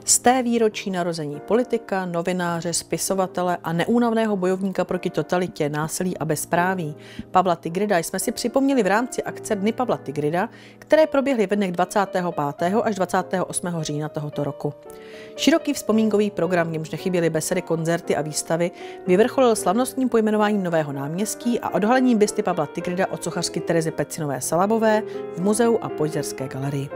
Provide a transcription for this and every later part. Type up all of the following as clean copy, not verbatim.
Z té výročí narození politika, novináře, spisovatele a neúnavného bojovníka proti totalitě, násilí a bezpráví Pavla Tigrida jsme si připomněli v rámci akce Dny Pavla Tigrida, které proběhly ve dnech 25. až 28. října tohoto roku. Široký vzpomínkový program, v němž nechyběly besedy, koncerty a výstavy, vyvrcholil slavnostním pojmenováním nového náměstí a odhalením bysty Pavla Tigrida od sochařky Terezy Pecinové Salabové v muzeu a Poizerské galerii.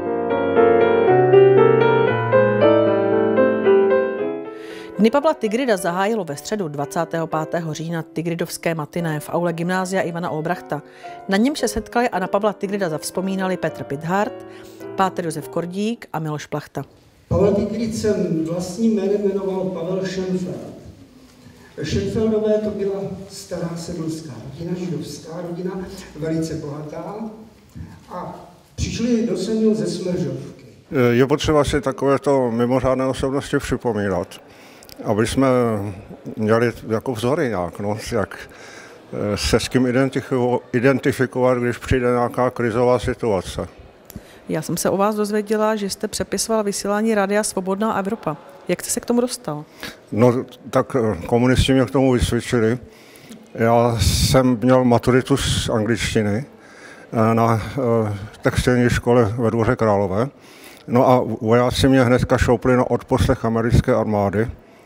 Dny Pavla Tigrida zahájilo ve středu 25. října Tigridovské matiné v aule gymnázia Ivana Olbrachta. Na něm se setkali a na Pavla Tigrida zavzpomínali Petr Pithart, páter Josef Kordík a Miloš Plachta. Pavel Tigrid jsem vlastním jménem jmenoval Pavel Schenfeld. Schenfeldové to byla stará sedlská rodina, židovská rodina, velice bohatá, a přišli do Semil ze Smržovky. Je potřeba si takovéto mimořádné osobnosti připomínat, aby jsme měli jako vzory nějak, no, jak se s kým identifikovat, když přijde nějaká krizová situace. Já jsem se o vás dozvěděla, že jste přepisoval vysílání Rádia Svobodná Evropa. Jak jste se k tomu dostal? No, tak komunisti mě k tomu vysvědčili. Já jsem měl maturitu z angličtiny na textilní škole ve Dvoře Králové. No a vojáci mě hnedka šoupli na odposlech americké armády.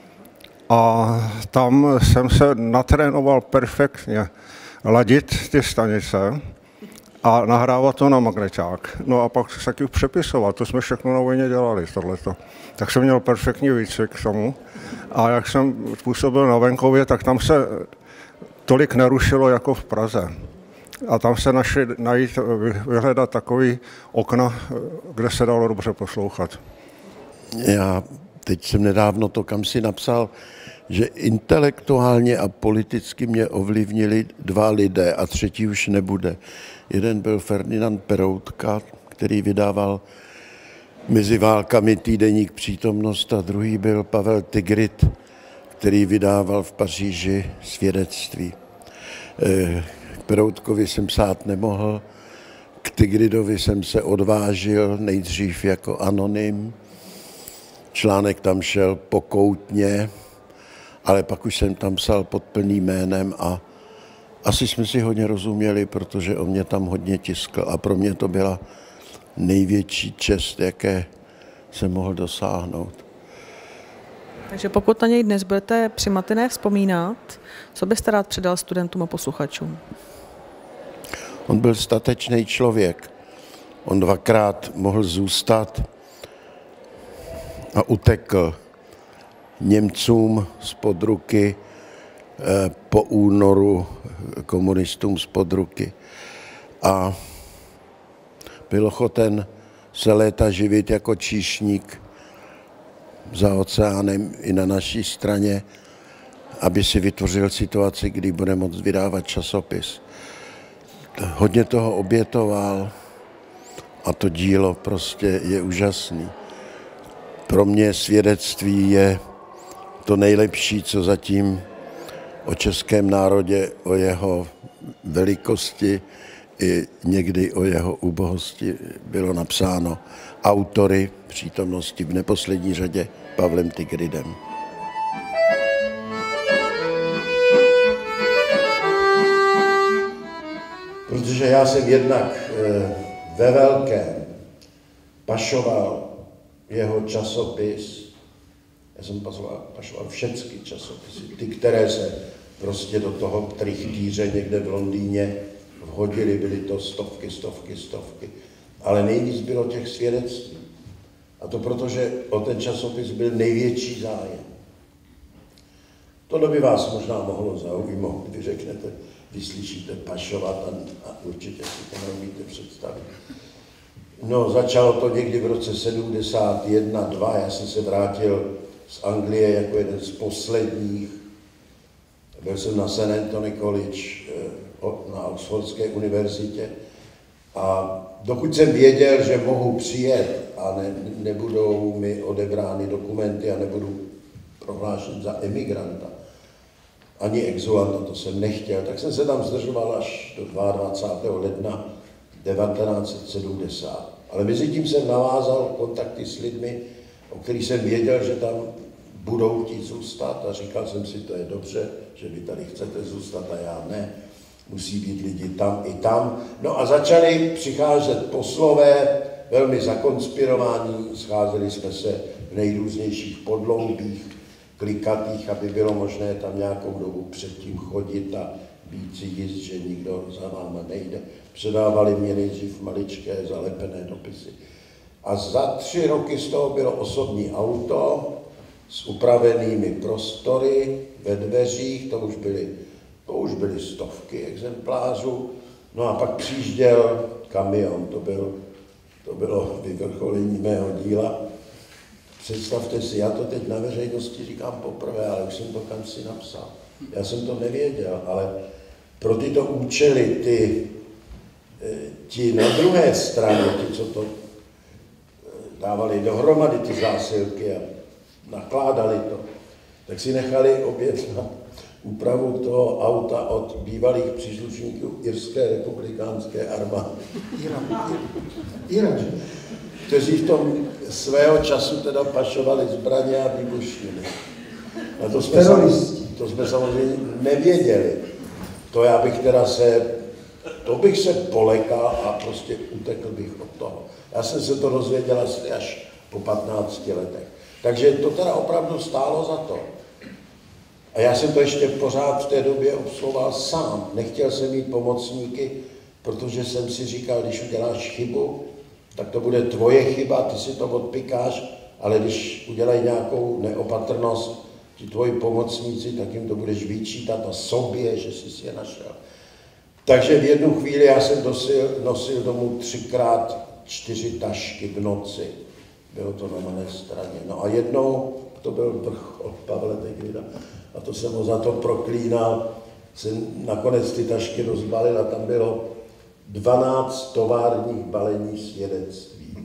A tam jsem se natrénoval perfektně ladit ty stanice a nahrávat to na magneťák. No a pak se taky přepisovat, to jsme všechno na vojně dělali, tohleto. Tak jsem měl perfektní výcvik k tomu. A jak jsem působil na venkově, tak tam se tolik nerušilo jako v Praze. A tam se vyhledat takový okna, kde se dalo dobře poslouchat. Já teď jsem nedávno to kam si napsal, že intelektuálně a politicky mě ovlivnili dva lidé a třetí už nebude. Jeden byl Ferdinand Peroutka, který vydával mezi válkami týdeník Přítomnost, a druhý byl Pavel Tigrid, který vydával v Paříži Svědectví. K Peroutkovi jsem psát nemohl, k Tigridovi jsem se odvážil nejdřív jako anonym. Článek tam šel pokoutně, ale pak už jsem tam psal pod plným jménem a asi jsme si hodně rozuměli, protože on mě tam hodně tiskl a pro mě to byla největší čest, jaké jsem mohl dosáhnout. Takže pokud na něj dnes budete při matiné vzpomínat, co byste rád předal studentům a posluchačům? On byl statečný člověk. On dvakrát mohl zůstat a utekl Němcům spod ruky, po únoru komunistům spod ruky. A byl ochoten se léta živit jako číšník za oceánem i na naší straně, aby si vytvořil situaci, kdy bude moct vydávat časopis. Hodně toho obětoval a to dílo prostě je úžasný. Pro mě Svědectví je to nejlepší, co zatím o českém národě, o jeho velikosti i někdy o jeho ubohosti bylo napsáno autory Přítomnosti v neposlední řadě Pavlem Tigridem. Protože já jsem jednak ve velkém pašoval jeho časopis, já jsem pašoval všechny časopisy, ty, které se prostě do toho trichtýře někde v Londýně vhodily, byly to stovky, ale nejvíc bylo těch svědectví. A to proto, že o ten časopis byl největší zájem. To by vás možná mohlo zaujmout, vy řeknete, vy slyšíte pašovat a určitě si to neumíte představit. No, začalo to někdy v roce 71-2, já jsem se vrátil z Anglie jako jeden z posledních. Byl jsem na St. Anthony College na Oxfordské univerzitě a dokud jsem věděl, že mohu přijet a nebudou mi odebrány dokumenty a nebudu prohlášen za emigranta, ani exulanta, to jsem nechtěl, tak jsem se tam zdržoval až do 22. ledna 1970. Ale mezi tím jsem navázal kontakty s lidmi, o kterých jsem věděl, že tam budou chtít zůstat a říkal jsem si, to je dobře, že vy tady chcete zůstat a já ne. Musí být lidi tam i tam. No a začali přicházet poslové, velmi zakonspirovaní, scházeli jsme se v nejrůznějších podloubích, klikatých, aby bylo možné tam nějakou dobu předtím chodit a být si jist, že nikdo za náma nejde. Předávali mě nejdřív maličké zalepené dopisy. A za 3 roky z toho bylo osobní auto s upravenými prostory ve dveřích, to už byly stovky exemplářů. No a pak přijížděl kamion, to bylo vyvrcholení mého díla. Představte si, já to teď na veřejnosti říkám poprvé, ale už jsem to kamsi napsal. Já jsem to nevěděl, ale pro tyto účely ti na druhé straně, ti, co to dávali dohromady ty zásilky a nakládali to, tak si nechali objednat úpravu toho auta od bývalých příslušníků Irské republikánské armády. Ira, že? Kteří v tom svého času teda pašovali zbraně a výbušniny. A to jsme samozřejmě nevěděli. To bych se polekal a prostě utekl bych od toho. Já jsem se to dozvěděl asi až po 15 letech. Takže to teda opravdu stálo za to. A já jsem to ještě pořád v té době obsluhoval sám. Nechtěl jsem mít pomocníky, protože jsem si říkal, když uděláš chybu, tak to bude tvoje chyba, ty si to odpikáš, ale když udělají nějakou neopatrnost, ti tvoji pomocníci, tak jim to budeš vyčítat a sobě, že jsi je našel. Takže v jednu chvíli já jsem nosil domů 3x4 tašky v noci. Bylo to na mé straně. No a jednou, to byl vrchol Pavla Grida, a to jsem ho za to proklínal, jsem nakonec ty tašky rozbalil a tam bylo 12 továrních balení svědectví.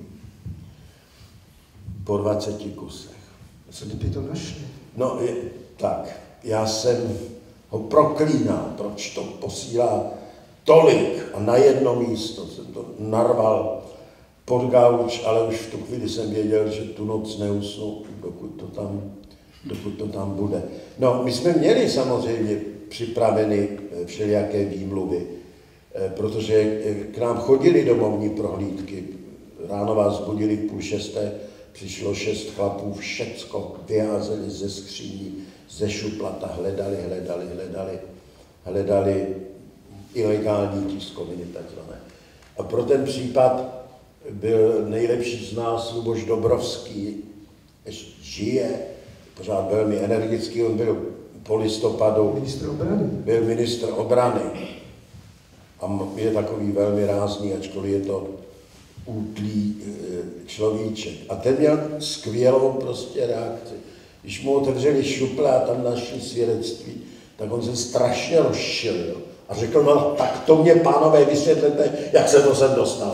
Po 20 kusech. Co kdyby to našli? No, tak, já jsem ho proklínal, proč to posílá tolik a na jedno místo. Jsem to narval pod gauč, ale už v tu chvíli jsem věděl, že tu noc neusnu, dokud to tam bude. No, my jsme měli samozřejmě připraveny všelijaké výmluvy, protože k nám chodili domovní prohlídky. Ráno vás budili v 5:30, přišlo 6 chlapů, všecko vyházeli ze skříní, ze šuplata, hledali ilegální tiskoviny takzvané. A pro ten případ byl nejlepší z nás Luboš Dobrovský, ještě žije, pořád velmi energický, on byl po listopadu, byl ministr obrany. A je takový velmi rázný, ačkoliv je to útlý človíček. A ten měl skvělou prostě reakci. Když mu otevřeli šuple a tam našli svědectví, tak on se strašně rozšilil a řekl, no tak to mě, pánové, vysvětlete, jak se to sem dostalo.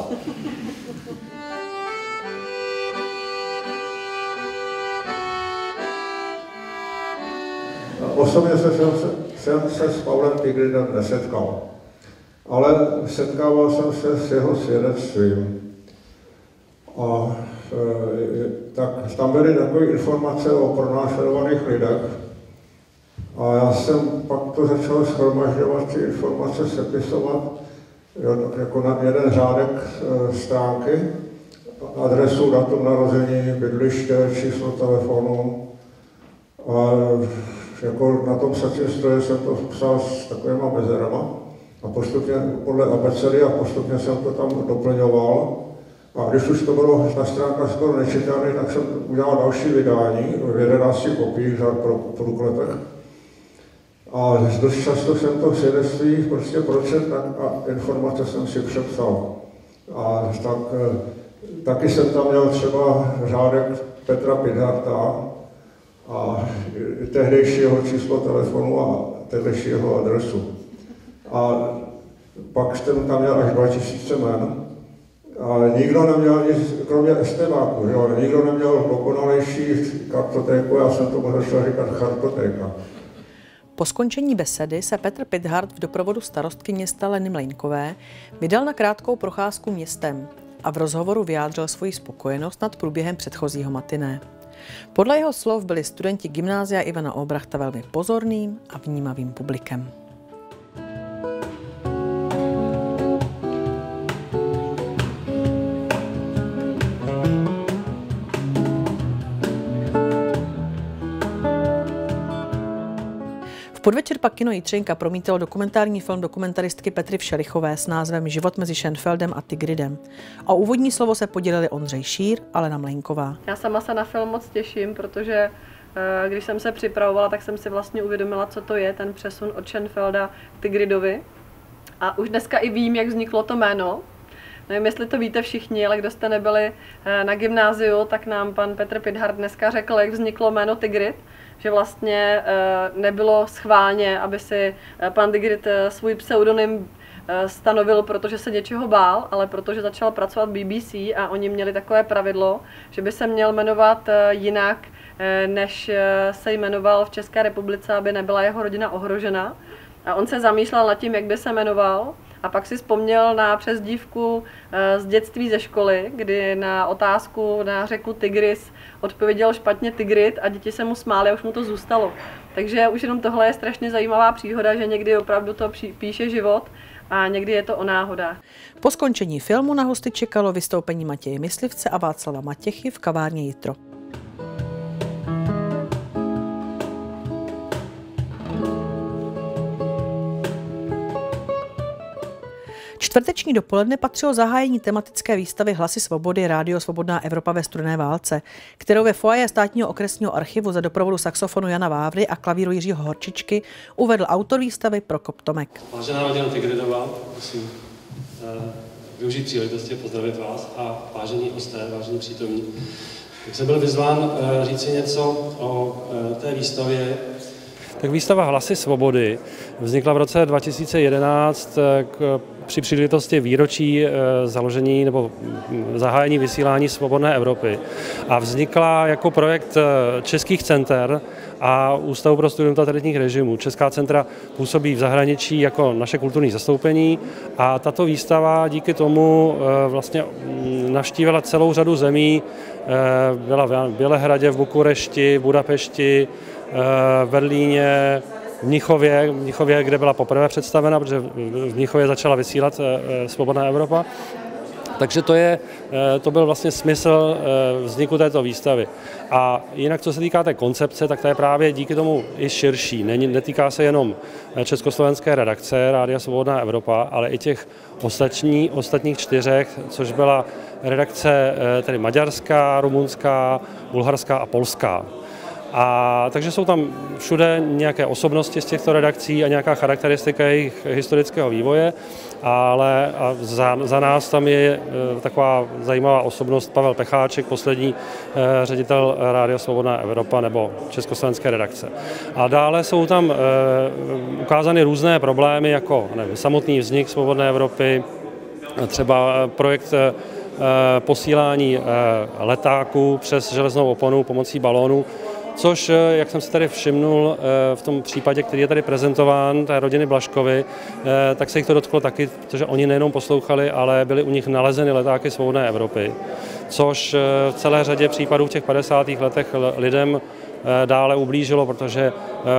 Osobně jsem se s Pavlem Tigridem nesetkal, ale setkával jsem se s jeho svědectvím. A tak tam byly takové informace o pronásledovaných lidech. A já jsem pak to začal shromažďovat, ty informace sepisovat, jako na jeden řádek stránky, adresu, datum narození, bydliště, číslo telefonu. A jako na tom psacím stroji jsem to psal s takovýma mezerama a postupně podle abecedy a postupně jsem to tam doplňoval. A když už to bylo na stránkách skoro nečitelné, tak jsem udělal další vydání v 11 kopiích za průklepech. A dost často jsem to svědectví prostě procent a informace jsem si přepsal. A taky jsem tam měl třeba řádek Petra Pidharta a tehdejšího číslo telefonu a tehdejšího adresu. A pak jsem tam měl až 2000 jmen. A nikdo neměl nic, kromě estebáku, nikdo neměl dokonalejší kartotéku, já jsem tomu začal říkat chartotéka. Po skončení besedy se Petr Pithart v doprovodu starostky města Leny Mlejnkové vydal na krátkou procházku městem a v rozhovoru vyjádřil svoji spokojenost nad průběhem předchozího matiné. Podle jeho slov byli studenti gymnázia Ivana Obrachta velmi pozorným a vnímavým publikem. V podvečer pak kino Jitřenka promítalo dokumentární film dokumentaristky Petry Všelichové s názvem Život mezi Schönfeldem a Tigridem. O úvodní slovo se podělili Ondřej Šír a Lena Mlejnková. Já sama se na film moc těším, protože když jsem se připravovala, tak jsem si vlastně uvědomila, co to je ten přesun od Schönfelda k Tigridovi. A už dneska i vím, jak vzniklo to jméno. Nevím, jestli to víte všichni, ale kdo jste nebyli na gymnáziu, tak nám pan Petr Pithart dneska řekl, jak vzniklo jméno Tigrid. Že vlastně nebylo schválně, aby si pan Tigrid svůj pseudonym stanovil, protože se něčeho bál, ale protože začal pracovat BBC a oni měli takové pravidlo, že by se měl jmenovat jinak, než se jmenoval v České republice, aby nebyla jeho rodina ohrožena. A on se zamýšlel nad tím, jak by se jmenoval. A pak si vzpomněl na přezdívku z dětství ze školy, kdy na otázku na řeku Tigris odpověděl špatně Tigrid a děti se mu smály a už mu to zůstalo. Takže už jenom tohle je strašně zajímavá příhoda, že někdy opravdu to píše život a někdy je to o náhodách. Po skončení filmu na hosty čekalo vystoupení Matěje Myslivce a Václava Matěchy v kavárně Jitro. Čtvrteční dopoledne patřilo zahájení tematické výstavy Hlasy svobody Rádio Svobodná Evropa ve studené válce, kterou ve foyer Státního okresního archivu za doprovodu saxofonu Jana Vávry a klavíru Jiřího Horčičky uvedl autor výstavy Prokop Tomek. Vážená rodina Tigridová, musím využít příležitosti pozdravit vás a vážení hosté, vážení přítomní. Jak jsem byl vyzván říci něco o té výstavě. Tak výstava Hlasy svobody vznikla v roce 2011 při příležitosti výročí založení nebo zahájení vysílání Svobodné Evropy a vznikla jako projekt českých center a Ústavu pro studium totalitních režimů. Česká centra působí v zahraničí jako naše kulturní zastoupení a tato výstava díky tomu vlastně navštívila celou řadu zemí. Byla v Bělehradě, v Bukurešti, v Budapešti, v Berlíně, v Mnichově, kde byla poprvé představena, protože v Mnichově začala vysílat Svobodná Evropa. Takže to byl vlastně smysl vzniku této výstavy. A jinak, co se týká té koncepce, tak ta je právě díky tomu i širší. Netýká se jenom československé redakce Rádia Svobodná Evropa, ale i těch ostatních 4, což byla redakce tedy maďarská, rumunská, bulharská a polská. A takže jsou tam všude nějaké osobnosti z těchto redakcí a nějaká charakteristika jejich historického vývoje, ale za nás tam je taková zajímavá osobnost Pavel Pecháček, poslední ředitel Rádia Svobodná Evropa nebo československé redakce. A dále jsou tam ukázány různé problémy, jako samotný vznik Svobodné Evropy, třeba projekt posílání letáků přes železnou oponu pomocí balónu, což, jak jsem si tady všimnul v tom případě, který je tady prezentován, té rodiny Blažkovy, tak se jich to dotklo taky, protože oni nejenom poslouchali, ale byly u nich nalezeny letáky Svobodné Evropy, což v celé řadě případů v těch 50. letech lidem dále ublížilo, protože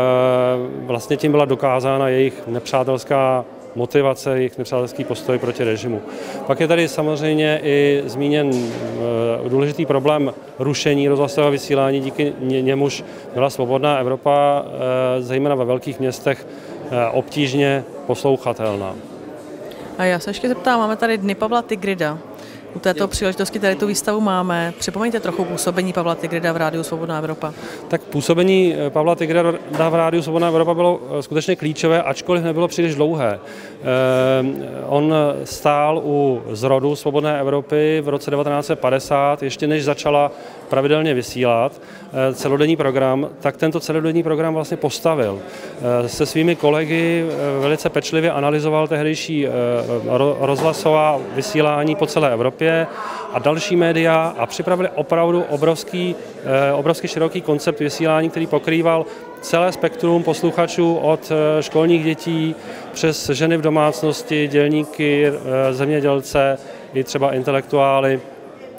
vlastně tím byla dokázána jejich nepřátelská motivace, jejich nepřátelský postoj proti režimu. Pak je tady samozřejmě i zmíněn důležitý problém rušení rozhlasového vysílání, díky němuž byla Svobodná Evropa, zejména ve velkých městech, obtížně poslouchatelná. A já se ještě zeptám, máme tady Dny Pavla Tigrida. U této příležitosti tady tu výstavu máme. Připomeňte trochu působení Pavla Tigrida v Rádiu Svobodná Evropa. Tak působení Pavla Tigrida v Rádiu Svobodná Evropa bylo skutečně klíčové, ačkoliv nebylo příliš dlouhé. On stál u zrodu Svobodné Evropy v roce 1950, ještě než začala pravidelně vysílat celodenní program, tak tento celodenní program vlastně postavil. Se svými kolegy velice pečlivě analyzoval tehdejší rozhlasová vysílání po celé Evropě a další média a připravili opravdu obrovský široký koncept vysílání, který pokrýval celé spektrum posluchačů od školních dětí přes ženy v domácnosti, dělníky, zemědělce i třeba intelektuály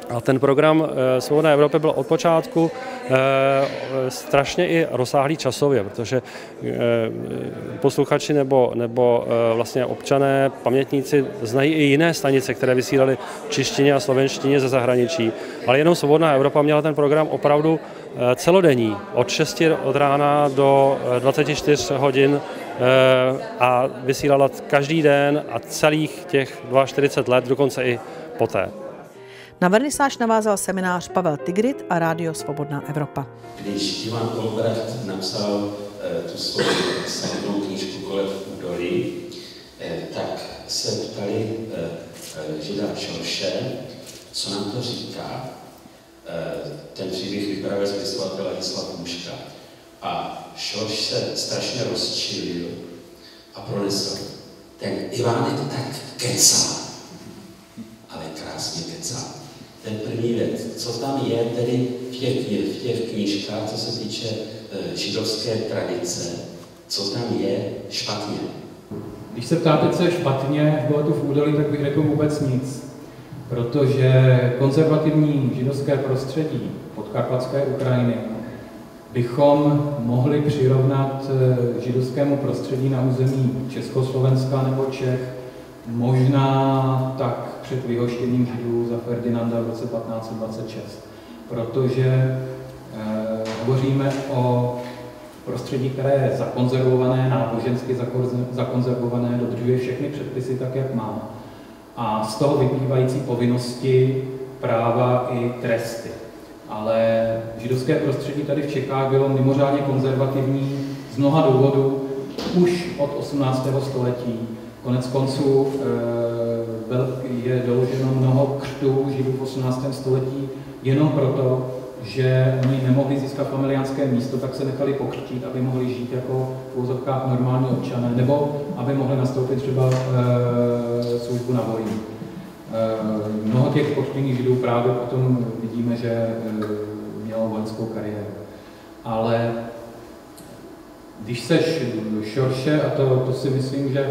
A ten program Svobodné Evropy byl od počátku strašně i rozsáhlý časově, protože posluchači nebo vlastně občané, pamětníci znají i jiné stanice, které vysílaly v češtině a slovenštině ze zahraničí. Ale jenom Svobodná Evropa měla ten program opravdu celodenní, od 6 od rána do 24 hodin a vysílala každý den a celých těch 42 let, dokonce i poté. Na vernisáž navázal seminář Pavel Tigrid a Rádio Svobodná Evropa. Když Ivan Olbracht napsal tu svou slavnou knížku Kolev v údolí, tak se ptali žida Šorše, co nám to říká. Ten příběh vyprávěl spisovatel Ladislav Muška. A Šorš se strašně rozčilil a pronesl. Ten Ivan je to tak kecá, ale krásně kecá. Ten první věc, co tam je tedy v těch knížkách, co se týče židovské tradice, co tam je špatně? Když se ptáte, co je špatně v Koletu v údolí, tak bych řekl vůbec nic. Protože konzervativní židovské prostředí podkarpatské Ukrajiny bychom mohli přirovnat židovskému prostředí na území Československa nebo Čech, možná tak před vyhoštěním Židů za Ferdinanda v roce 1526. Protože hovoříme o prostředí, které je zakonzervované, nábožensky zakonzervované, dodržuje všechny předpisy tak, jak má. A z toho vyplývající povinnosti, práva i tresty. Ale židovské prostředí tady v Čechách bylo mimořádně konzervativní z mnoha důvodů už od 18. století. Konec konců je doloženo mnoho křtů Židů v 18. století jenom proto, že oni nemohli získat familiánské místo, tak se nechali pokřtít, aby mohli žít jako v úzovkách normální občané, nebo aby mohli nastoupit třeba službu na vojně. Mnoho těch pokřtěných Židů právě potom vidíme, že mělo vojenskou kariéru. Ale když seš Šorše, a to si myslím, že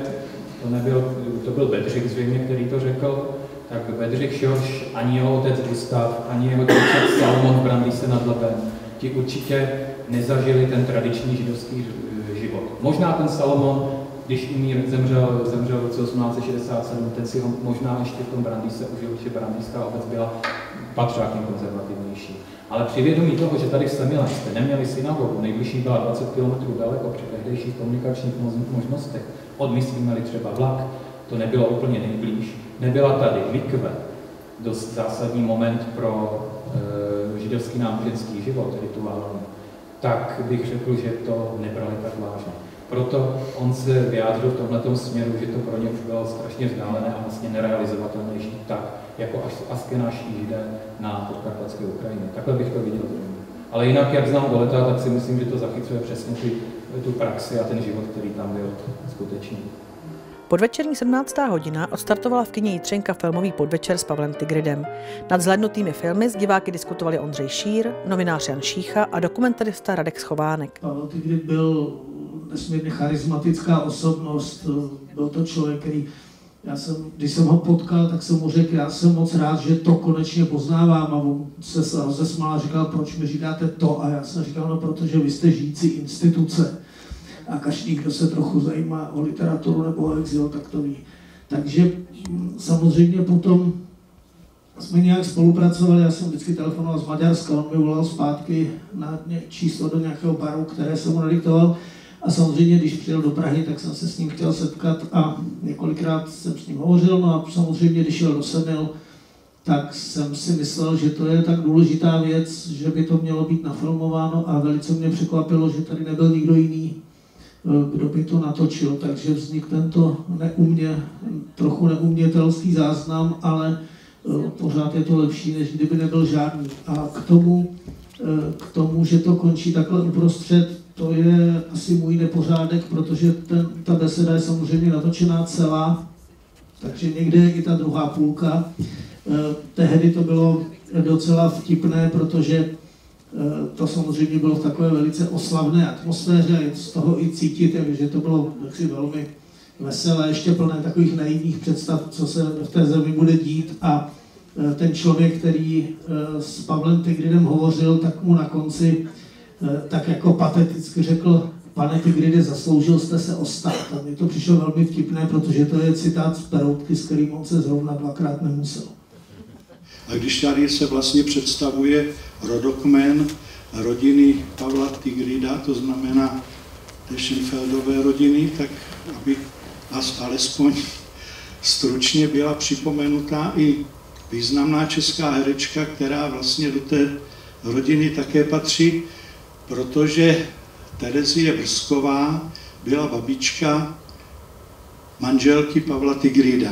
to byl Bedřich zřejmě, který to řekl, tak Bedřich Šorš, ani jeho otec Gustav, ani jeho otec Salomon v Brandýse nad Labem, ti určitě nezažili ten tradiční židovský život. Možná ten Salomon, když Umír zemřel v roce 1867, ten si ho možná ještě v tom Brandýse užil, že Brandýská obec byla patřákem konzervativnější. Ale při vědomí toho, že tady v Semile jste neměli synagogu, nejbližší byla 20 km daleko při tehdejších komunikačních možnostech, od misí měli třeba vlak, to nebylo úplně nejblíž. Nebyla tady mikve, dost zásadní moment pro židovský náboženský život, rituální, tak bych řekl, že to nebrali tak vážně. Proto on se vyjádřil v tomhletom směru, že to pro ně už bylo strašně vzdálené a vlastně nerealizovatelné žít tak, jako askenášští židé na podkarpatské Ukrajině. Takhle bych to viděl. Ale jinak, jak znám Goleta, tak si myslím, že to zachycuje přesně tu praxi a ten život, který tam byl skutečný. Podvečerní 17. hodina odstartovala v kině Jitřenka filmový podvečer s Pavlem Tigridem. Nad vzhlédnutými filmy s diváky diskutovali Ondřej Šír, novinář Jan Šícha a dokumentarista Radek Schovánek. Pavel Tigrid byl nesmírně charismatická osobnost, byl to člověk, který, když jsem ho potkal, tak jsem mu řekl, já jsem moc rád, že to konečně poznávám, a on se rozesmál a říkal, proč mi říkáte to, a já jsem říkal, no protože vy jste žijící instituce. A každý, kdo se trochu zajímá o literaturu nebo o exil, tak to ví. Takže samozřejmě potom jsme nějak spolupracovali, já jsem vždycky telefonoval z Maďarska, on mi volal zpátky na číslo do nějakého baru, které jsem mu nadiktoval. A samozřejmě, když přijel do Prahy, tak jsem se s ním chtěl setkat a několikrát jsem s ním hovořil. No a samozřejmě, když šel do Semil, tak jsem si myslel, že to je tak důležitá věc, že by to mělo být nafilmováno, a velice mě překvapilo, že tady nebyl nikdo jiný, kdo by to natočil, takže vznikl tento trochu neumětelský záznam, ale pořád je to lepší, než kdyby nebyl žádný. A k tomu, že to končí takhle uprostřed, to je asi můj nepořádek, protože ta beseda je samozřejmě natočená celá, takže někde je i ta druhá půlka. Tehdy to bylo docela vtipné, protože to samozřejmě bylo v takové velice oslavné atmosféře, a z toho i cítit, že to bylo taky velmi veselé, ještě plné takových naivních představ, co se v té zemi bude dít, a ten člověk, který s Pavlem Tigridem hovořil, tak mu na konci tak jako pateticky řekl: pane Tigride, zasloužil jste se o stát. A mně to přišlo velmi vtipné, protože to je citát z Peroutky, s kterým on se zrovna dvakrát nemusel. A když tady se vlastně představuje rodokmen rodiny Pavla Tigrida, to znamená té Schönfeldové rodiny, tak aby alespoň stručně byla připomenutá i významná česká herečka, která vlastně do té rodiny také patří, protože Terezie Brzková byla babička manželky Pavla Tigrida.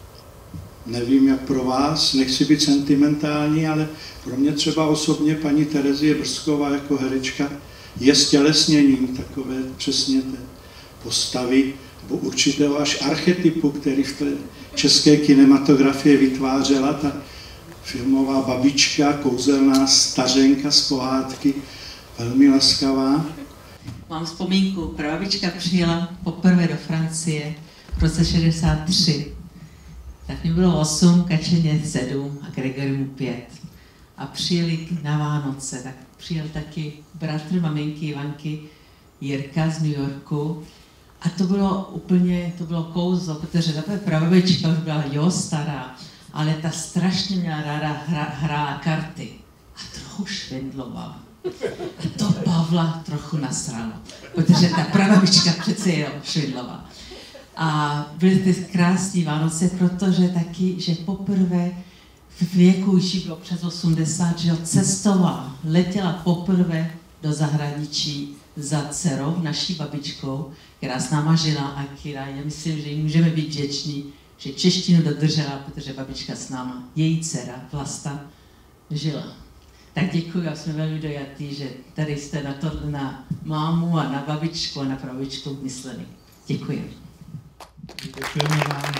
Nevím, jak pro vás, nechci být sentimentální, ale pro mě třeba osobně paní Terezie Brzková jako herečka je stělesněním takové přesně té postavy, nebo určitého až archetypu, který v té české kinematografii vytvářela ta filmová babička, kouzelná stařenka z pohádky, velmi laskavá. Mám vzpomínku, prababička přijela poprvé do Francie v roce 63. Tak mi bylo 8, Kačeně 7 a Gregorimu 5. A přijeli na Vánoce, tak přijel taky bratr maminky Ivanky Jirka z New Yorku. A to bylo kouzlo, protože ta prababička už byla stará, ale ta strašně měla ráda hrála karty a trochu švindlovala. A to Pavla trochu nasralo, protože ta prababička přece jenom švindlovala. A byly ty krásné Vánoce, protože taky, že poprvé v věku už bylo přes 80, že cestovala, letěla poprvé do zahraničí za dcerou, naší babičkou, která s náma žila a která, já myslím, že jí můžeme být vděční, že češtinu dodržela, protože babička s náma, její dcera Vlasta, žila. Tak děkuji a jsme velmi dojatí, že tady jste na mámu a na babičku a na prababičku mysleli. Děkuji. Děkujeme vám.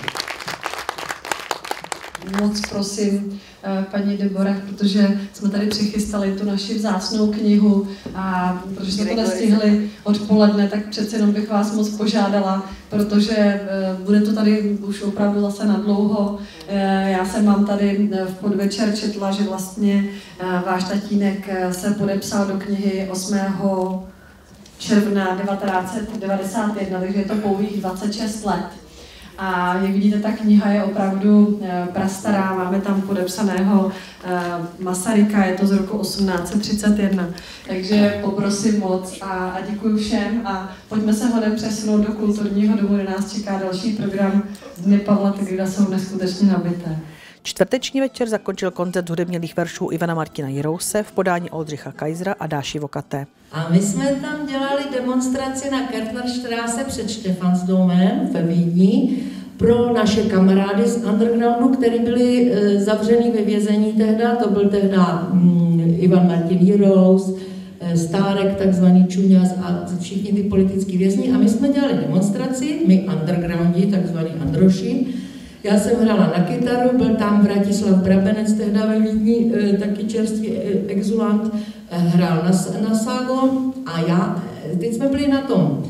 Moc prosím, paní Debora, protože jsme tady přichystali tu naši vzácnou knihu a protože jsme to nestihli odpoledne, tak přece jenom bych vás moc požádala, protože bude to tady už opravdu zase nadlouho. Já jsem vám tady v podvečer četla, že vlastně váš tatínek se podepsal do knihy 8. června 1991, takže je to pouhých 26 let. A jak vidíte, ta kniha je opravdu prastará, máme tam podepsaného Masaryka, je to z roku 1831. Takže poprosím moc a děkuji všem a pojďme se hodem přesunout do kulturního domu, kde nás čeká další program Dny Pavla Tigrida, jsou neskutečně nabité. Čtvrteční večer zakončil koncert hudebních veršů Ivana Martina Jirouse v podání Oldřicha Kaisera a Dáši Vokaté. A my jsme tam dělali demonstraci na Kärtnerstraße před Stephansdomem ve Vídni pro naše kamarády z undergroundu, kteří byli zavřený ve vězení tehda. To byl tehda Ivan Martin Jirous, Stárek, takzvaný Čuňas a všichni ty politický vězni. A my jsme dělali demonstraci, my undergroundi, takzvaný Androši. Já jsem hrála na kytaru, byl tam Vratislav Brabenec, tehda ve Vídni, taky čerstvý exulant, hrál na ságo a já, teď jsme byli na tom,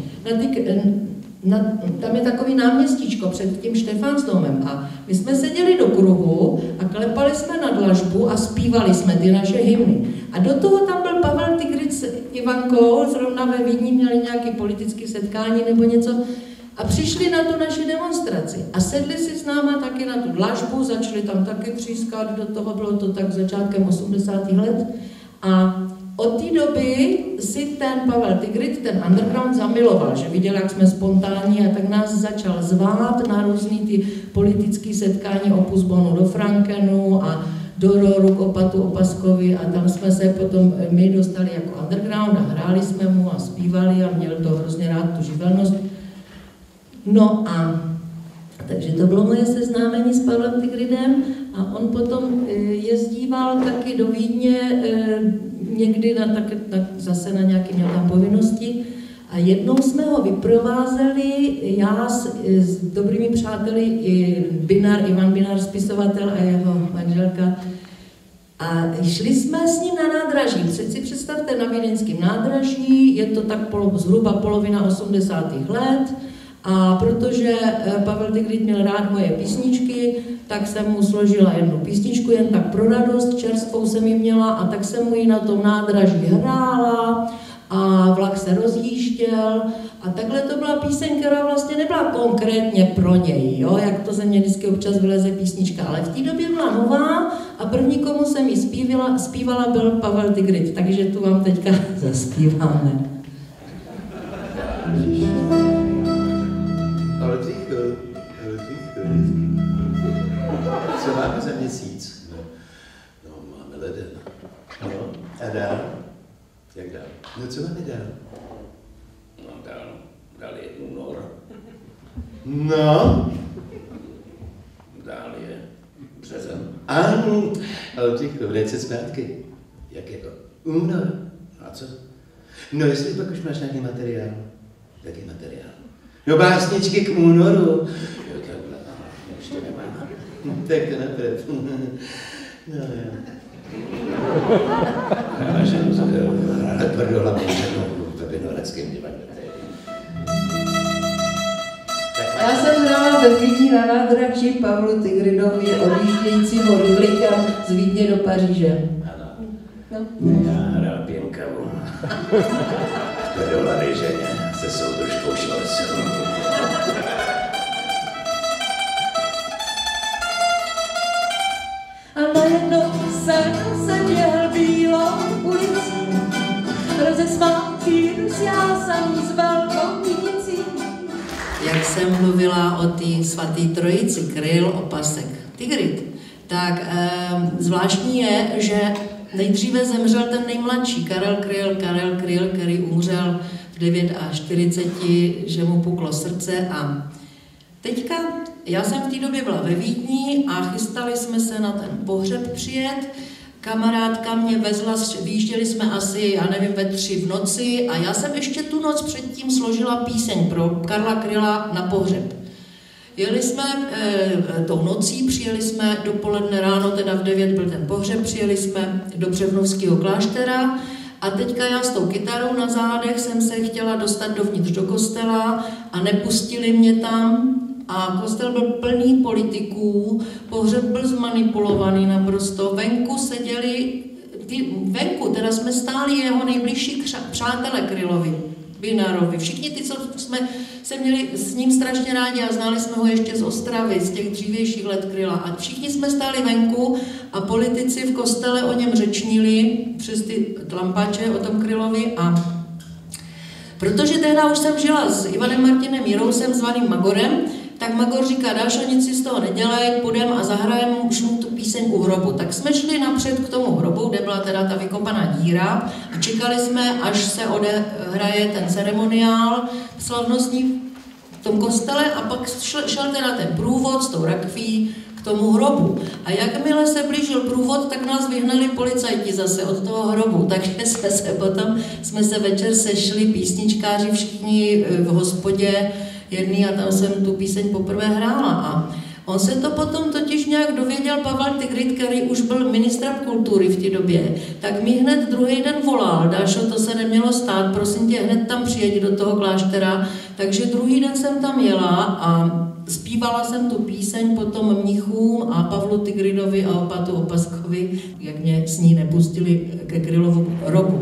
tam je takový náměstíčko před tím Stephansdomem a my jsme seděli do kruhu a klepali jsme na dlažbu a zpívali jsme ty naše hymny. A do toho tam byl Pavel Tigrid s Ivankou, zrovna ve Vídni měli nějaké politické setkání nebo něco, a přišli na tu naši demonstraci a sedli si s náma taky na tu dlažbu, začali tam taky třískat, do toho bylo to tak začátkem 80. let. A od té doby si ten Pavel Tigrid, ten underground zamiloval, že viděl, jak jsme spontánní a tak nás začal zvát na různý ty politické setkání Opus Bonu do Frankenu a do Roru k Opatu Opaskovi a tam jsme se potom my dostali jako underground a hráli jsme mu a zpívali a měl to hrozně rád, tu živelnost. No a takže to bylo moje seznámení s Pavlem Tigridem a on potom jezdíval taky do Vídně někdy zase na nějaké měl tam povinnosti a jednou jsme ho vyprovázeli, já s dobrými přáteli, Ivan Binar, spisovatel a jeho manželka, a šli jsme s ním na nádraží. Si představte, na vídeňském nádraží, je to tak zhruba polovina 80. let, a protože Pavel Tigrid měl rád moje písničky, tak jsem mu složila jednu písničku, jen tak pro radost, čerstvou jsem ji měla a tak jsem mu ji na tom nádraží hrála a vlak se rozjížděl a takhle to byla píseň, která vlastně nebyla konkrétně pro něj, jo? Jak to ze mě vždycky občas vyleze písnička, ale v té době byla nová a první, komu jsem ji zpívala, byl Pavel Tigrid, takže tu vám teďka zaspíváme. Ale ticho. Co máme za měsíc? No, máme leden. No, a dál? Jak dál? No, co máme dál? No, dál je únor. No? Dál je březen. Ale ticho, vrať se zpátky. Jak je to? Únor. A co? No, jestli pak už máš nějaký materiál. Jaký materiál? No, básničky k únoru. Jo, takhle. Ještě nemám. Tak to naprav. No, jo. Já ženu hrála tvrdohlavnou ženu ve Vinohradském divadle. Já jsem hrála ve Vídni na nádraží Pavlu Tigridovi odjíždějícímu Rudlíka z Vídně do Paříže. Ano. No. Já hrál Pěnkavu. V tvrdohlavě ženě se soudružkou Švarcovou. A najednou jsem běhl bílou ulicí, rozesmátý já jsem s velkou vinicí. Jak jsem mluvila o té svaté trojici, Kryl, Opasek, Tigrid, tak zvláštní je, že nejdříve zemřel ten nejmladší, Karel Kryl, který umřel v 49, že mu puklo srdce a teďka, já jsem v té době byla ve Vídni a chystali jsme se na ten pohřeb přijet. Kamarádka mě vezla, vyjížděli jsme asi, já nevím, ve 3 v noci a já jsem ještě tu noc předtím složila píseň pro Karla Kryla na pohřeb. Jeli jsme tou nocí, přijeli jsme dopoledne ráno, teda v 9 byl ten pohřeb, přijeli jsme do Břevnovského kláštera a teďka já s tou kytarou na zádech jsem se chtěla dostat dovnitř do kostela a nepustili mě tam. A kostel byl plný politiků, pohřeb byl zmanipulovaný naprosto, venku seděli, venku teda jsme stáli jeho nejbližší přátelé Krylovi, Binarovi, všichni ty, co jsme se měli s ním strašně rádi a znali jsme ho ještě z Ostravy, z těch dřívějších let Kryla a všichni jsme stáli venku a politici v kostele o něm řečnili přes ty lampače o tom Krylovi a protože tehdy už jsem žila s Ivanem Martinem Jirousem, zvaným Magorem, tak Magor říká, Dášo, nic si z toho nedělej, půjdem a zahrajeme už mu tu píseň u hrobu. Tak jsme šli napřed k tomu hrobu, kde byla teda ta vykopaná díra a čekali jsme, až se odehraje ten ceremoniál slavnostní v tom kostele a pak šel teda ten průvod s tou rakví k tomu hrobu. A jakmile se blížil průvod, tak nás vyhnali policajti zase od toho hrobu. Takže jsme se večer sešli písničkáři všichni v hospodě jedný a tam jsem tu píseň poprvé hrála. A on se to potom totiž nějak dověděl, Pavel Tigrid, který už byl ministrem kultury v té době, tak mi hned druhý den volal, Dášo, to se nemělo stát, prosím tě, hned tam přijeď do toho kláštera. Takže druhý den jsem tam jela a zpívala jsem tu píseň potom mnichům a Pavlu Tigridovi a opatu Opaskovi, jak mě s ní nepustili ke Krylovu hrobu.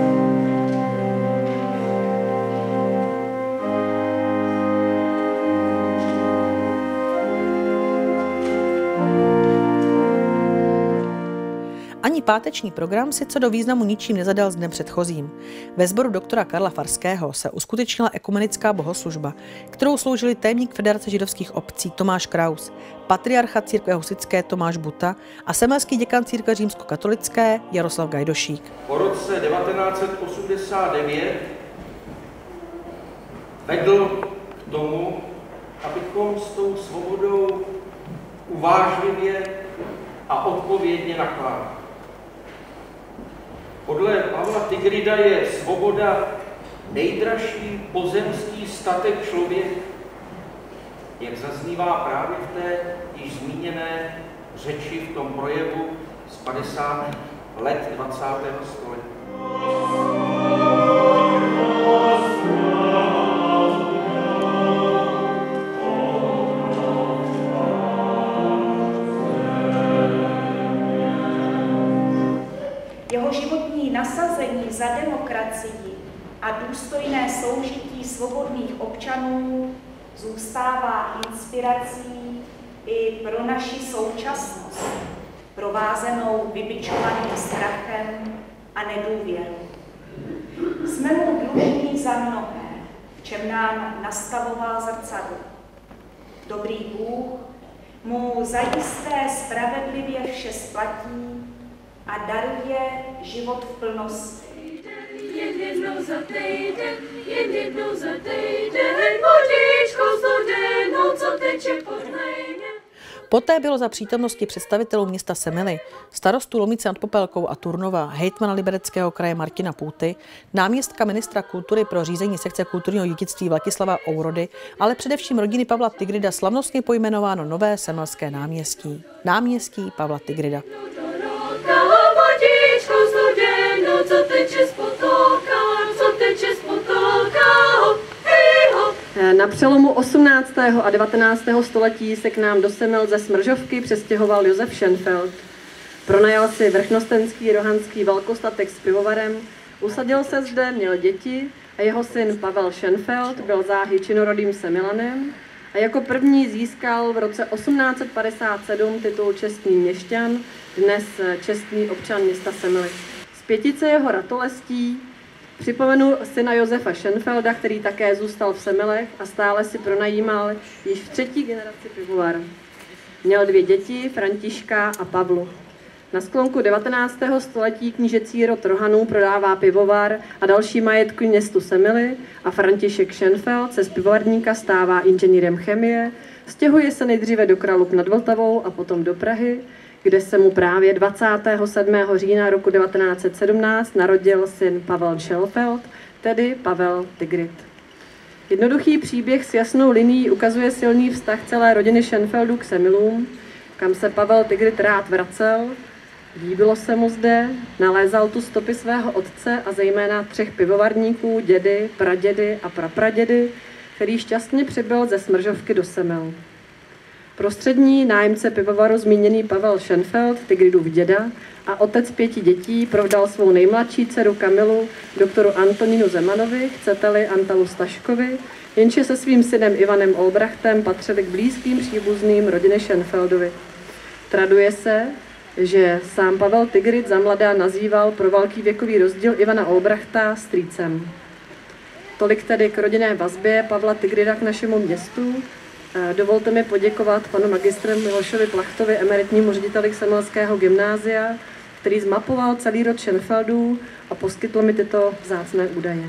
Ani páteční program si co do významu ničím nezadal s dnem předchozím. Ve sboru doktora Karla Farského se uskutečnila ekumenická bohoslužba, kterou sloužili tajemník Federace židovských obcí Tomáš Kraus, patriarcha církve husitské Tomáš Buta a semelský děkan církve římskokatolické Jaroslav Gajdošík. Po roce 1989 vedl k tomu, abychom s tou svobodou uvážlivě a odpovědně nakládali. Podle Pavla Tigrida je svoboda nejdražší pozemský statek člověka, jak zaznívá právě v té již zmíněné řeči v tom projevu z 50. let 20. století. Jeho životní nasazení za demokracii a důstojné soužití svobodných občanů zůstává inspirací i pro naši současnost, provázenou vybičovaným strachem a nedůvěrou. Jsme mu dlužní za mnohé, v čem nám nastavoval zrcadlo. Dobrý Bůh mu zajisté spravedlivě vše splatí a daruje život v plnosti. Jen jednou za týden, vodičkou studenou, co teče pod lejně. Poté bylo za přítomnosti představitelů města Semily, starostů Lomnice nad Popelkou a Turnova, hejtmana Libereckého kraje Martina Půty, náměstka ministra kultury pro řízení sekce kulturního dědictví Vladislava Ourody, ale především rodiny Pavla Tigrida slavnostně pojmenováno nové Semilské náměstí. Náměstí Pavla Tigrida. Na přelomu 18. a 19. století se k nám do Semil ze Smržovky přestěhoval Josef Schenfeld. Pronajal si vrchnostenský rohanský velkostatek s pivovarem, usadil se zde, měl děti a jeho syn Pavel Schenfeld byl záhy činorodým Semilanem a jako první získal v roce 1857 titul čestný měšťan, dnes čestný občan města Semily. Z pětice jeho ratolestí připomenu syna Josefa Schenfelda, který také zůstal v Semilech a stále si pronajímal již v třetí generaci pivovar. Měl 2 děti, Františka a Pavlu. Na sklonku 19. století knížecí rod Rohanů prodává pivovar a další majetky městu Semily a František Schenfeld se z pivovarníka stává inženýrem chemie, stěhuje se nejdříve do Kralupy nad Vltavou a potom do Prahy, kde se mu právě 27. října roku 1917 narodil syn Pavel Schenfeld, tedy Pavel Tigrid. Jednoduchý příběh s jasnou linií ukazuje silný vztah celé rodiny Schenfeldů k Semilům, kam se Pavel Tigrid rád vracel, líbilo se mu zde, nalézal tu stopy svého otce a zejména 3 pivovarníků, dědy, pradědy a prapradědy, který šťastně přibyl ze Smržovky do Semil. Prostřední nájemce pivovaru zmíněný Pavel Schenfeld, Tigridův děda a otec 5 dětí, provdal svou nejmladší dceru Kamilu doktoru Antonínu Zemanovi, chcete-li Antalu Staškovi, jenže se svým synem Ivanem Olbrachtem patřili k blízkým příbuzným rodiny Schenfeldovi. Traduje se, že sám Pavel Tigrid zamladá nazýval pro velký věkový rozdíl Ivana Olbrachta strýcem. Tolik tedy k rodinné vazbě Pavla Tigrida k našemu městu. Dovolte mi poděkovat panu magistru Milošovi Plachtovi, emeritnímu řediteli Semilského gymnázia, který zmapoval celý rod Schenfeldů a poskytl mi tyto vzácné údaje.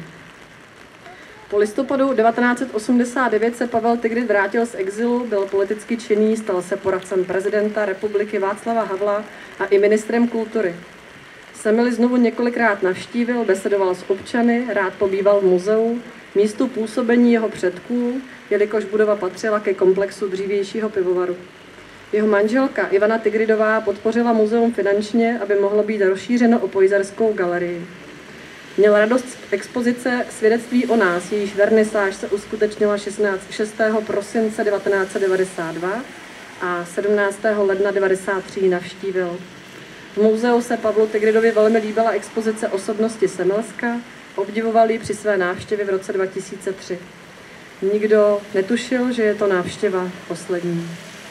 Po listopadu 1989 se Pavel Tigrid vrátil z exilu, byl politicky činný, stal se poradcem prezidenta republiky Václava Havla a i ministrem kultury. Semily znovu několikrát navštívil, besedoval s občany, rád pobýval v muzeu, místu působení jeho předků, jelikož budova patřila ke komplexu dřívějšího pivovaru. Jeho manželka Ivana Tigridová podpořila muzeum finančně, aby mohlo být rozšířeno o Pojzarskou galerii. Měl radost z expozice Svědectví o nás, jejíž vernisáž se uskutečnila 6. prosince 1992 a 17. ledna 1993 navštívil. V muzeu se Pavlu Tigridovi velmi líbila expozice osobnosti Semilska, obdivoval ji při své návštěvě v roce 2003. Nikdo netušil, že je to návštěva poslední.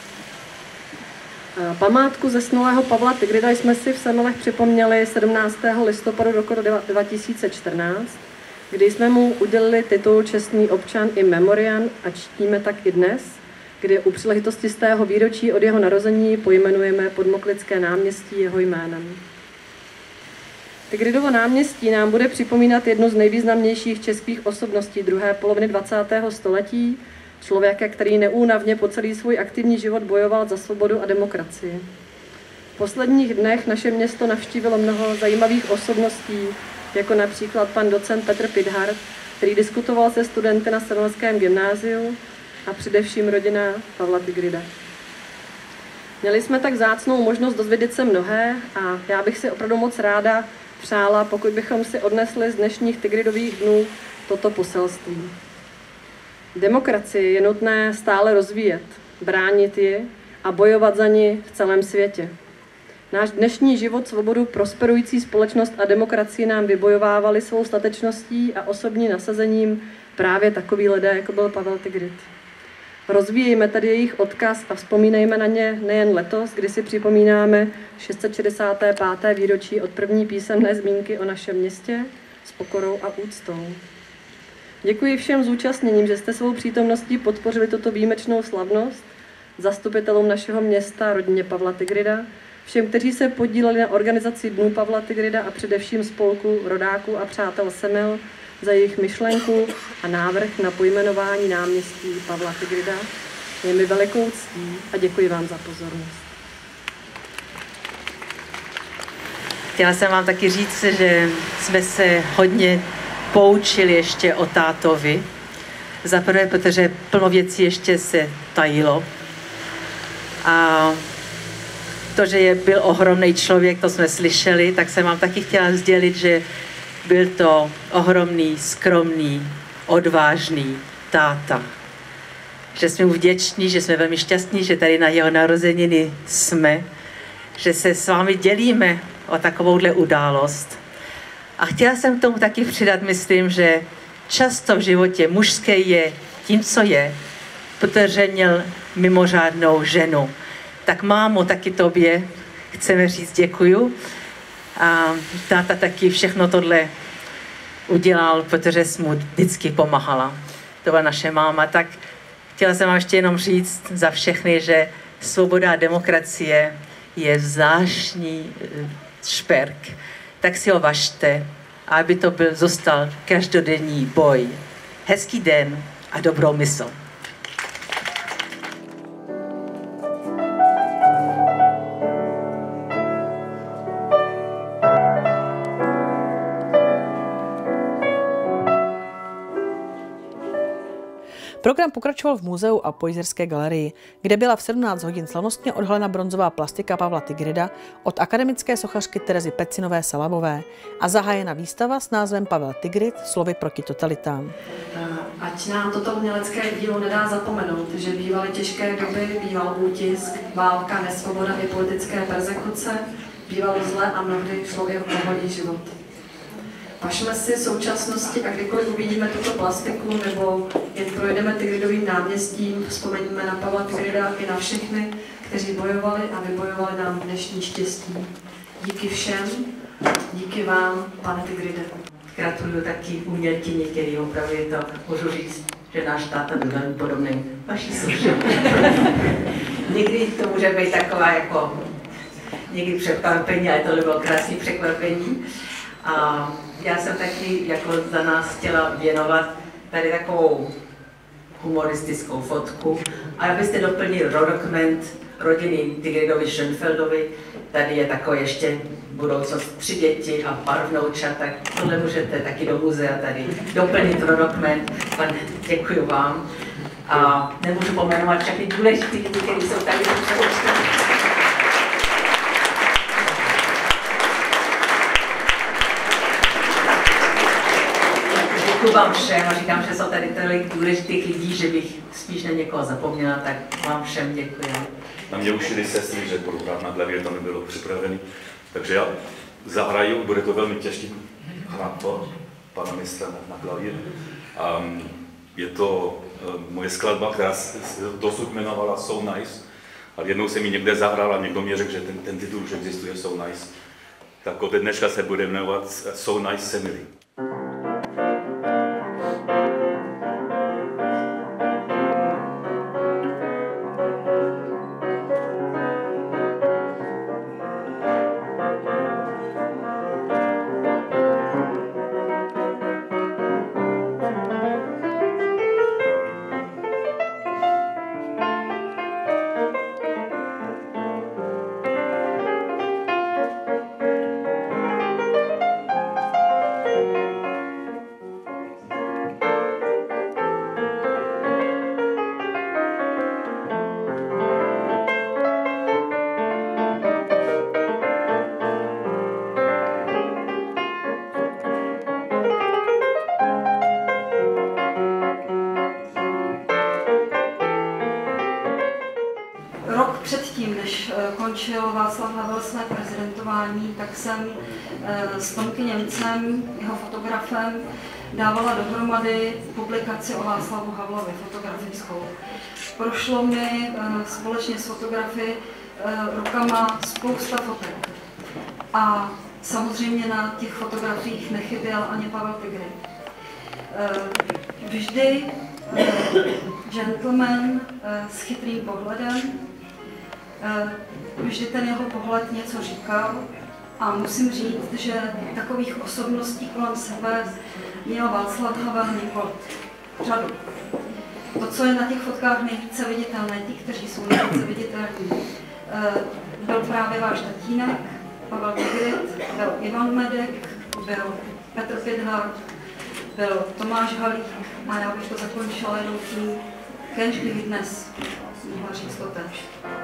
Památku zesnulého Pavla Tigrida jsme si v Semilech připomněli 17. listopadu roku 2014, kdy jsme mu udělili titul čestný občan in memoriam a čtíme tak i dnes, kdy u příležitosti z tého výročí od jeho narození pojmenujeme Podmoklické náměstí jeho jménem. Tigridovo náměstí nám bude připomínat jednu z nejvýznamnějších českých osobností druhé poloviny 20. století, člověka, který neúnavně po celý svůj aktivní život bojoval za svobodu a demokracii. V posledních dnech naše město navštívilo mnoho zajímavých osobností, jako například pan docent Petr Pidhart, který diskutoval se studenty na Semilském gymnáziu a především rodina Pavla Tigrida. Měli jsme tak vzácnou možnost dozvědět se mnohé a já bych si opravdu moc ráda přála, pokud bychom si odnesli z dnešních Tigridových dnů toto poselství. Demokracii je nutné stále rozvíjet, bránit ji a bojovat za ni v celém světě. Náš dnešní život, svobodu, prosperující společnost a demokracii nám vybojovávali svou statečností a osobním nasazením právě takový lidé, jako byl Pavel Tigrid. Rozvíjejme tedy jejich odkaz a vzpomínejme na ně nejen letos, kdy si připomínáme 665. výročí od první písemné zmínky o našem městě s pokorou a úctou. Děkuji všem zúčastněním, že jste svou přítomností podpořili toto výjimečnou slavnost, zastupitelům našeho města, rodině Pavla Tigrida, všem, kteří se podíleli na organizaci Dnů Pavla Tigrida a především spolku rodáků a přátel Semil za jejich myšlenku a návrh na pojmenování náměstí Pavla Tigrida. Je mi velikou ctí a děkuji vám za pozornost. Chtěla jsem vám taky říct, že jsme se hodně poučili ještě o tátovi. Za prvé, protože plno věcí ještě se tajilo. A to, že byl ohromný člověk, to jsme slyšeli, tak jsem vám taky chtěla sdělit, že byl to ohromný, skromný, odvážný táta. Že jsme mu vděční, že jsme velmi šťastní, že tady na jeho narozeniny jsme, že se s vámi dělíme o takovouhle událost. A chtěla jsem k tomu taky přidat, myslím, že často v životě mužské je tím, co je, protože měl mimořádnou ženu. Tak mámo, taky tobě chceme říct děkuju. A táta taky všechno tohle udělal, protože jsi mu vždycky pomáhala. To byla naše máma. Tak chtěla jsem vám ještě jenom říct za všechny, že svoboda a demokracie je zvláštní šperk. Tak si ho važte, aby to zůstal každodenní boj. Hezký den a dobrou mysl. Program pokračoval v muzeu a Poizerské galerii, kde byla v 17 hodin slavnostně odhalena bronzová plastika Pavla Tigrida od akademické sochařky Terezy Pecinové Salabové a zahájena výstava s názvem Pavel Tigrid slovy proti totalitám. Ať nám toto umělecké dílo nedá zapomenout, že bývaly těžké doby, býval útisk, válka, nesvoboda i politické persekuce, bývalo zle a mnohdy šlo i o pohodlný život. Važme si současnosti a kdykoliv uvidíme tuto plastiku nebo jen projdeme Tigridovým náměstím, vzpomeňme na Pavla Tigrida i na všechny, kteří bojovali a vybojovali nám dnešní štěstí. Díky všem, díky vám, pane Tigride. Gratuluju taky umělkyni, který opravdu je to, můžu říct, že náš táta byl velmi podobný vaší službě. Někdy to může být taková jako, někdy překvapení, ale tohle bylo krásné překvapení. A já jsem taky jako za nás chtěla věnovat tady takovou humoristickou fotku. A abyste doplnili rodokment rodiny Tigridovi Schönfeldovi, tady je takové ještě budoucnost 3 děti a pár vnoučat, tak tohle můžete taky do muzea tady doplnit rodokment. Děkuji vám. A nemůžu pomenovat všechny důležitý lidi, kteří jsou tady přeoučtení. Děkuji vám všem a říkám, že jsou tady tolik důležitých lidí, že bych spíš na někoho zapomněla, tak vám všem děkuji. Na mě ušili sestry, že poruchát na klavír to nebylo připravený, takže já zahraju, bude to velmi těžký hrát to, pana mistra na klavír. Je to moje skladba, která se dosud jmenovala So Nice, ale jednou se mi někde zahrál a někdo mi řekl, že ten titul už existuje So Nice. Tak od dneška se bude jmenovat So Nice Semily. dokončil Václav Havel své prezidentování, tak jsem s Tomky Němcem, jeho fotografem, dávala dohromady publikaci o Václavu Havlovi, fotografickou. Prošlo mi společně s fotografy rukama spousta fotek. A samozřejmě na těch fotografiích nechyběl ani Pavel Tigry. Vždy gentleman s chytrým pohledem, vždy ten jeho pohled něco říkal a musím říct, že takových osobností kolem sebe měl Václav Havel několik, řadu. To, co je na těch fotkách nejvíce viditelné, ti, kteří jsou nejvíce viditelní, byl právě váš tatínek, Pavel Tigrit, byl Ivan Medek, byl Petr Pidhart, byl Tomáš Halík a já bych to zakončila jenom tím, kéž bych dnes mohla říct to též.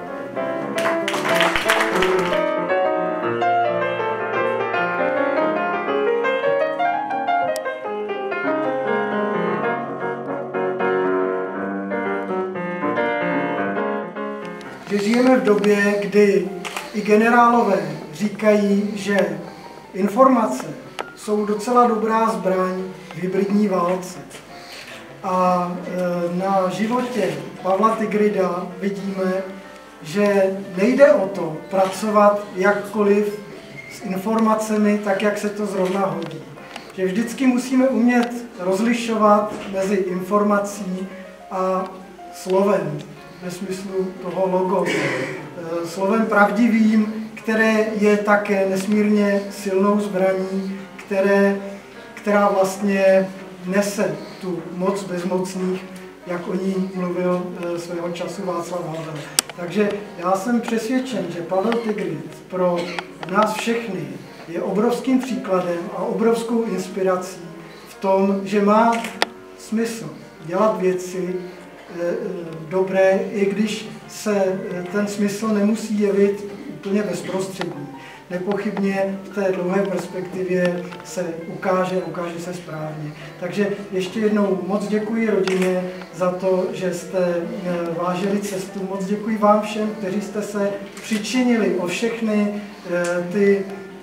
Že žijeme v době, kdy i generálové říkají, že informace jsou docela dobrá zbraň v hybridní válce. A na životě Pavla Tigrida vidíme, že nejde o to pracovat jakkoliv s informacemi, tak jak se to zrovna hodí. Že vždycky musíme umět rozlišovat mezi informací a slovem, ve smyslu toho logos. Slovem pravdivým, které je také nesmírně silnou zbraní, která vlastně nese tu moc bezmocných, jak o ní mluvil svého času Václav Havel. Takže já jsem přesvědčen, že Pavel Tigrit pro nás všechny je obrovským příkladem a obrovskou inspirací v tom, že má smysl dělat věci dobré, i když se ten smysl nemusí jevit úplně bezprostřední. Nepochybně v té dlouhé perspektivě se ukáže se správně. Takže ještě jednou moc děkuji rodině za to, že jste vážili cestu. Moc děkuji vám všem, kteří jste se přičinili o všechny ty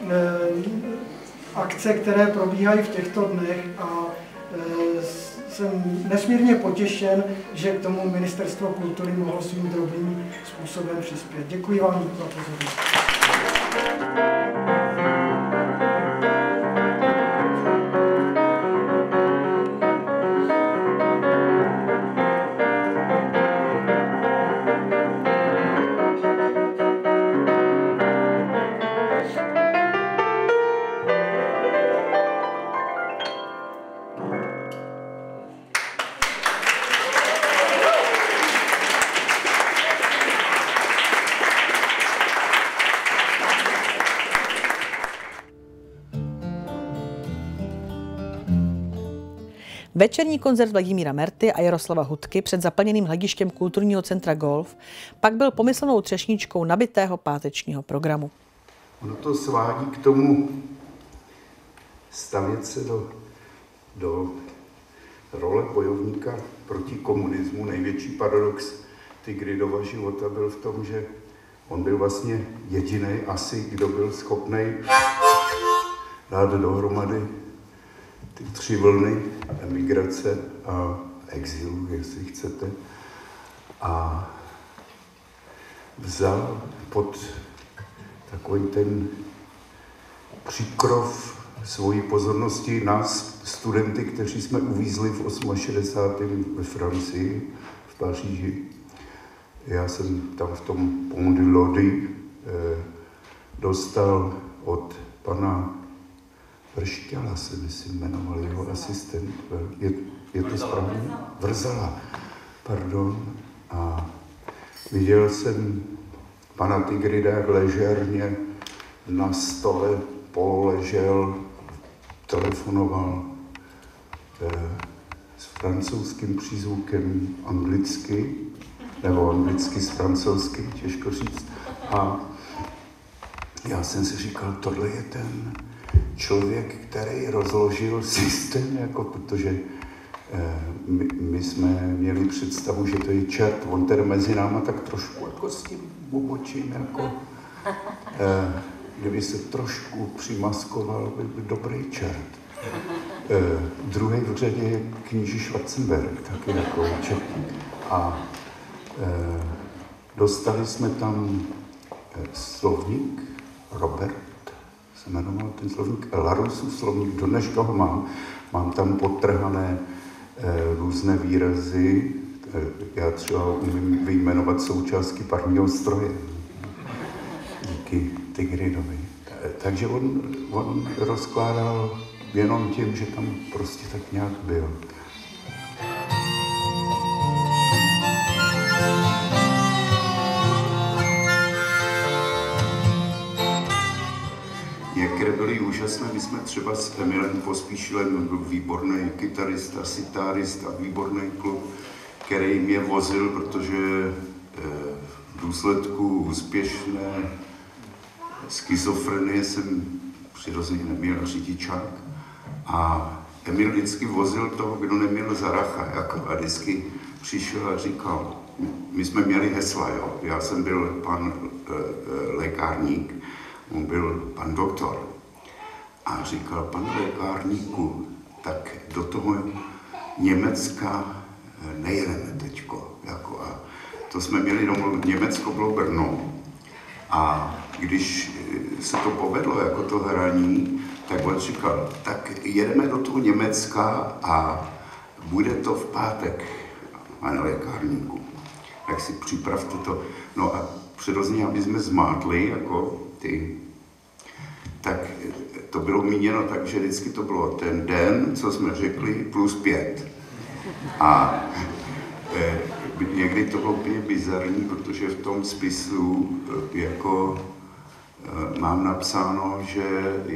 akce, které probíhají v těchto dnech a jsem nesmírně potěšen, že k tomu Ministerstvo kultury mohlo svým drobným způsobem přispět. Děkuji vám za pozornost. Večerní koncert Vladimíra Merty a Jaroslava Hudky před zaplněným hledištěm kulturního centra Golf pak byl pomyslnou třešničkou nabitého pátečního programu. Ono to svádí k tomu stavět se do role bojovníka proti komunismu. Největší paradox Tigridova života byl v tom, že on byl vlastně jediný asi, kdo byl schopný dát dohromady ty 3 vlny emigrace a exilu, jestli chcete, a vzal pod takový ten příkrov svojí pozornosti nás, studenty, kteří jsme uvízli v 68. ve Francii, v Paříži. Já jsem tam v tom Pont du Lodi dostal od pana Vršťala, se myslím jmenoval jeho asistent. Je to správně? Vrzala, pardon. A viděl jsem pana Tigrida, jak ležerně na stole pololežel, telefonoval s francouzským přízvukem anglicky, nebo anglicky s francouzským, těžko říct. A já jsem si říkal, tohle je ten člověk, který rozložil systém, jako, protože my jsme měli představu, že to je čert, on tedy mezi náma tak trošku jako s tím bubočím jako Kdyby se trošku přimaskoval, by byl dobrý čert. Druhý v řadě je kníži Schwarzenberg, taky jako čertík. A dostali jsme tam slovník, Robert se jmenoval ten slovník, Larusův slovník, do dneška ho mám. Mám tam podtrhané různé výrazy. Já třeba umím vyjmenovat součástky parního stroje. Díky Tigridovi. Takže on rozkládal jenom tím, že tam prostě tak nějak byl. Některé byly úžasné, my jsme třeba s Emilem Pospíšilem, byl výborný kytarista, sitarista, výborný klub, který mě vozil, protože v důsledku úspěšné schizofrenie jsem přirozeně neměl řidičák a Emil vždycky vozil toho, kdo neměl zaracha, jako, a vždycky přišel a říkal, my jsme měli hesla, jo. Já jsem byl pan lékárník, on byl pan doktor a říkal, pan lékárníku, tak do toho Německa nejedeme teďko, jako, a to jsme měli domů, Německo bylo Brno a když se to povedlo, jako to hraní, tak on říkal, tak jedeme do toho Německa a bude to v pátek, pane lékárníku. Tak si připravte to. No a přirozeně, aby jsme zmátli, jako ty, tak to bylo míněno tak, že vždycky to bylo ten den, co jsme řekli, plus 5. A někdy to bylo úplně bizarní, protože v tom spisu jako mám napsáno, že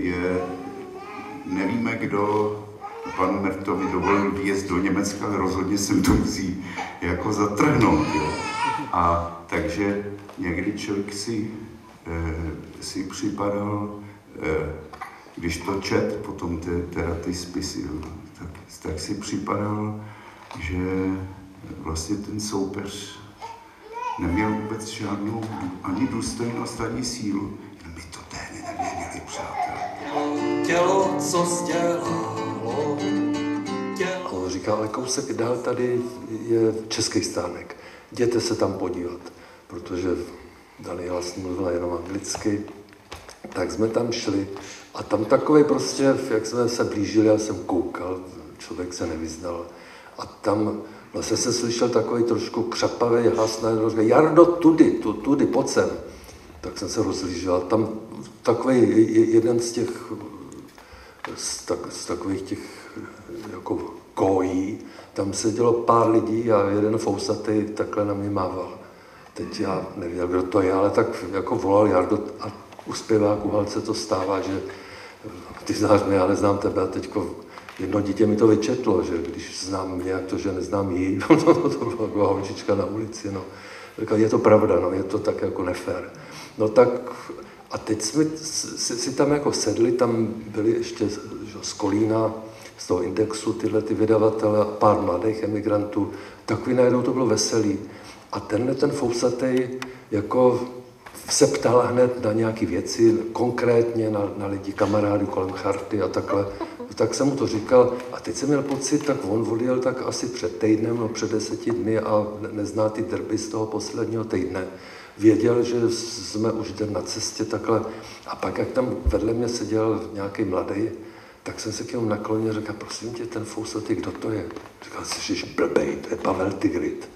nevíme, kdo panu Mertovi dovolil výjezd do Německa, ale rozhodně jsem to musí jako zatrhnout. Jo. A takže někdy člověk si připadal, když to čet potom ty spisy, jo, tak si připadal, že vlastně ten soupeř neměl vůbec žádnou ani důstojnost, ani sílu. My to tehdy nevěděli, přátelé. Tělo, co sdělalo, tělo. On říká, ale kousek dál tady je český stánek. Jděte se tam podívat, protože Daniela mluvila jenom anglicky. Tak jsme tam šli a tam takovej prostě, jak jsme se blížili, já jsem koukal, člověk se nevyznal. A tam vlastně jsem slyšel takový trošku křapavý hlas, najednou říkal, Jardo, tudy, pojď sem. Tak jsem se rozlížel. Tam takový jeden z těch, z takových těch jako kojí, tam sedělo pár lidí a jeden fousatý takhle na mě mával. Teď já nevěděl, kdo to je, ale tak jako volal Jardo a u zpěváků Halce to stává, že ty znáš mě, já neznám tebe a teďko jedno dítě mi to vyčetlo, že když znám mě, jak to, že neznám jí, to byla taková holčička na ulici, no. Říkal, je to pravda, no, je to tak jako nefér. No tak, a teď jsme si tam jako sedli, tam byli ještě z Kolína, z toho Indexu, tyhle ty vydavatele, pár mladých emigrantů, takový najednou to bylo veselý. A ten fousatej jako se ptal hned na nějaké věci, konkrétně na lidi, kamarády kolem charty a takhle. Tak jsem mu to říkal a teď jsem měl pocit, tak on odjel tak asi před týdnem, no před 10 dny a nezná ty drby z toho posledního týdne. Věděl, že jsme už jdem na cestě takhle. A pak, jak tam vedle mě seděl nějaký mladý, tak jsem se k němu naklonil a říkal, prosím tě, ten fousatý, kdo to je? Říkal, jsi blbej, to je Pavel Tigrid.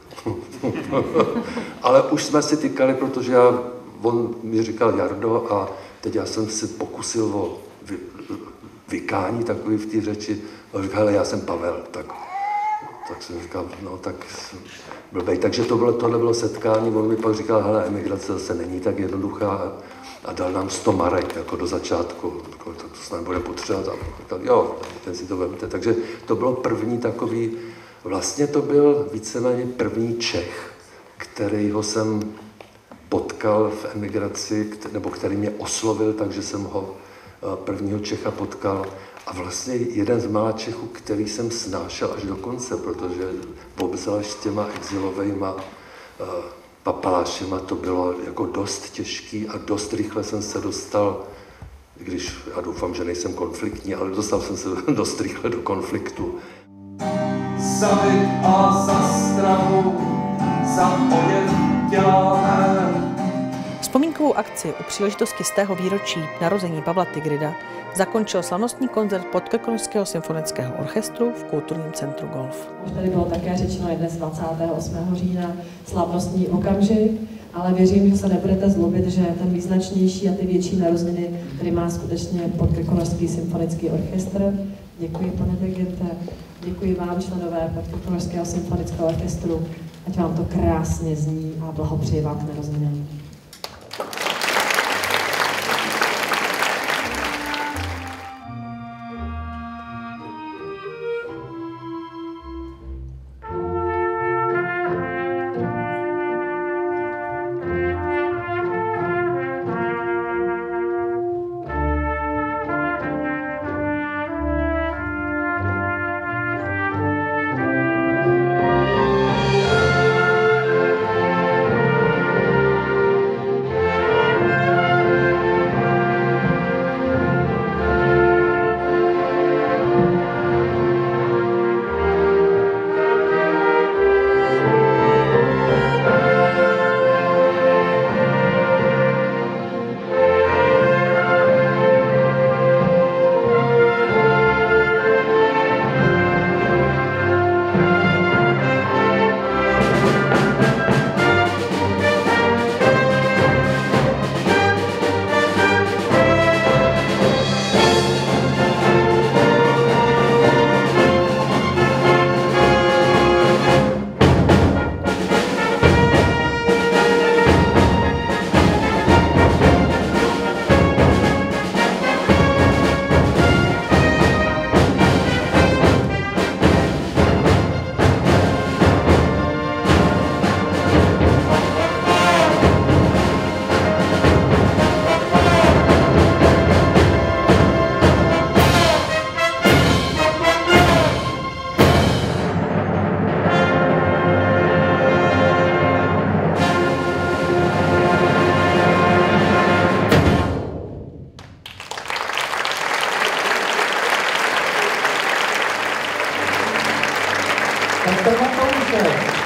Ale už jsme si tykali, protože on mi říkal Jardo a teď já jsem si pokusil o vykání takový v té řeči. A říkal, hele, já jsem Pavel. Tak jsem říkal, no tak blbej. Takže tohle bylo setkání. On mi pak říkal, hele, emigrace zase není tak jednoduchá a dal nám 100 marek jako do začátku. Tak to se nebude potřebovat. A říkal, jo, ten si to vemte. Takže to bylo první takový, vlastně to byl víceméně první Čech, kterýho jsem potkal v emigraci, nebo který mě oslovil, takže jsem ho prvního Čecha potkal. A vlastně jeden z mála Čechů, který jsem snášel až do konce, protože obzvlášť s těma exilovejma papalášima to bylo jako dost těžký a dost rychle jsem se dostal, i když já doufám, že nejsem konfliktní, ale dostal jsem se dost rychle do konfliktu. Za byt a za strahu, za oděv děláme. Vzpomínkovou akci u příležitosti 100. výročí narození Pavla Tigrida zakončil slavnostní koncert Podkrkonošského symfonického orchestru v kulturním centru Golf. Už tady bylo také řečeno, je dnes 28. října slavnostní okamžik, ale věřím, že se nebudete zlobit, že ten význačnější a ty větší narozeniny, který má skutečně Podkrkonošský symfonický orchestr. Děkuji, pane dirigente, děkuji vám, členové Podkrkonošského symfonického orchestru, ať vám to krásně zní a blahopřeji vám k narozeninám. Tak to